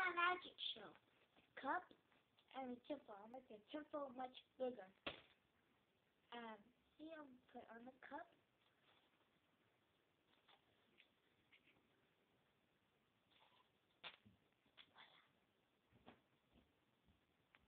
my magic show. Cup and a temple. I'll make the temple much bigger. See, I'll put on the cup.